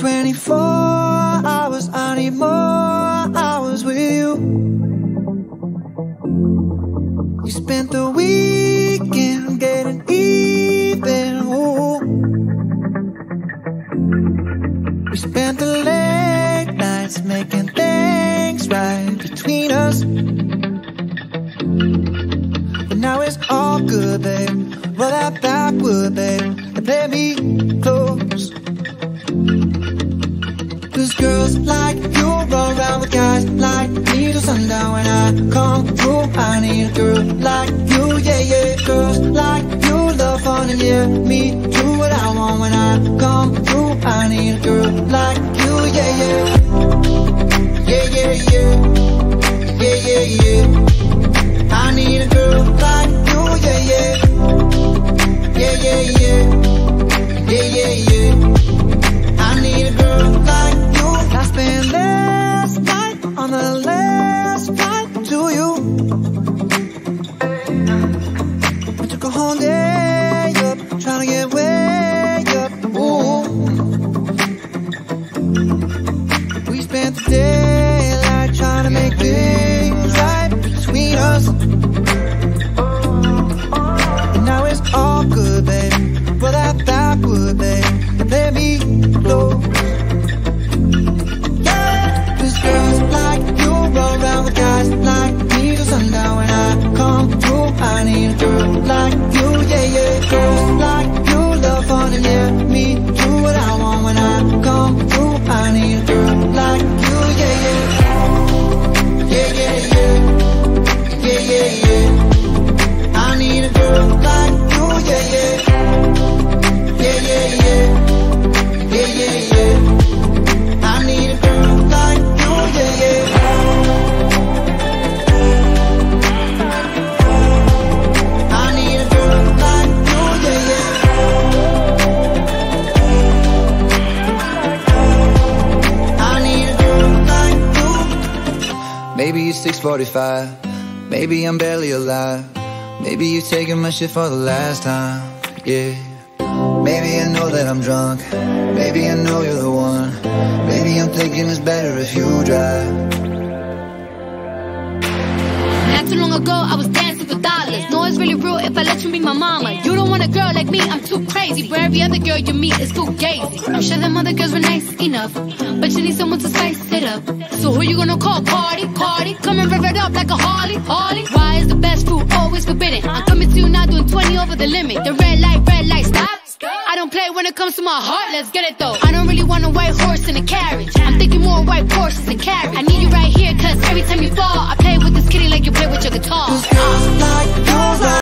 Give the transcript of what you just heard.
24 hours, I need more hours with you. You spent the weekend getting even, ooh. We spent the late nights making things right between us. But now it's all good, babe. Roll that backward, babe, and play me close. Cause girls like you run around with guys like me till sundown. When I come through, I need a girl like you, yeah, yeah. Girls like you love fun and yeah, me do what I want. When I come through, I need a girl like you, yeah, yeah. Yeah, yeah, yeah. Yeah, yeah, yeah. I need a girl like you, yeah, yeah. Yeah, yeah, yeah. Yeah, yeah, yeah. I need a girl like you. I spent last night on the last flight to you. I took a whole day up, trying to get way up. Ooh. We spent the daylight trying to make things right between us. And now it's all good, babe. Roll that backward, babe, and play me close. Girls like you roll around with guys like me till sundown. When I come through, I need a girl like you, yeah, yeah. Girls like you love fun and yeah, me do what I want. When I come through, I need a girl like you, yeah, yeah. Yeah, yeah, yeah. Yeah, yeah, yeah. I need a girl like you, yeah, yeah. Yeah, yeah, yeah. Yeah, yeah, yeah. I need a girl like you. Yeah, yeah. I need a girl like you, yeah, yeah. I need a girl like you. Maybe it's 6:45, maybe I'm barely alive. Maybe you've taken my shit for the last time, yeah. Maybe I know that I'm drunk, maybe I know you're the one. Maybe I'm thinking it's better if you drive. Not too long ago, I was dancing for dollars. No, it's really real if I let you be my mama. You don't want a girl like me, I'm too crazy. Where every other girl you meet is too gazy. I'm sure them other girls were nice enough, but you need someone to spice it up. So who you gonna call? Cardi, Cardi. Come and rev it up like a Harley, Harley. Why is the best fruit always forbidden? I'm coming to you now doing 20 over the limit. The red light, stop. I don't play when it comes to my heart, let's get it though. I don't really want a white horse in a carriage. I'm thinking more white horses and carriage. I need you right here, cause every time you fall, I play with this kitty like you play with your guitar.